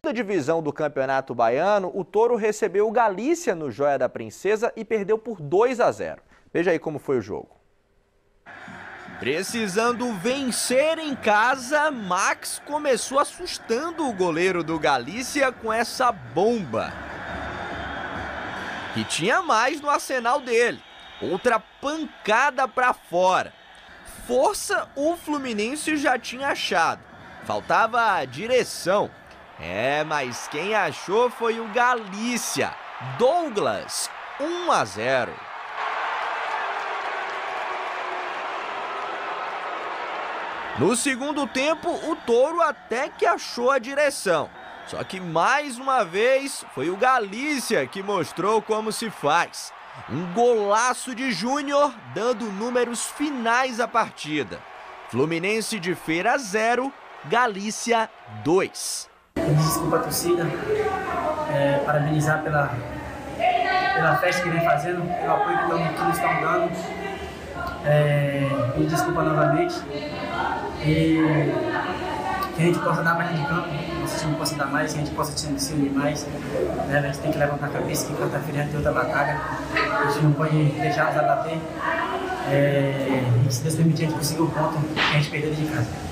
segunda divisão do Campeonato Baiano, o Touro recebeu o Galícia no Joia da Princesa e perdeu por 2-0. Veja aí como foi o jogo. Precisando vencer em casa, Max começou assustando o goleiro do Galícia com essa bomba. E tinha mais no arsenal dele. Outra pancada para fora. Força o Fluminense já tinha achado. Faltava a direção. Mas quem achou foi o Galícia. Douglas, 1-0. No segundo tempo, o Touro até que achou a direção. Só que mais uma vez foi o Galícia que mostrou como se faz. Um golaço de Júnior dando números finais à partida. Fluminense de Feira 0, Galícia 2. Desculpa a torcida, parabenizar pela festa que vem fazendo, pelo apoio que eles estão dando. Pedir desculpa novamente e que a gente possa dar mais de campo, nosso time possa dar mais, que a gente possa se unir mais. A gente tem que levantar a cabeça que quarta-feira a gente tem outra batalha, a gente não pode deixar nos abater. E se Deus permitir, a gente consiga o ponto que a gente perdeu de casa.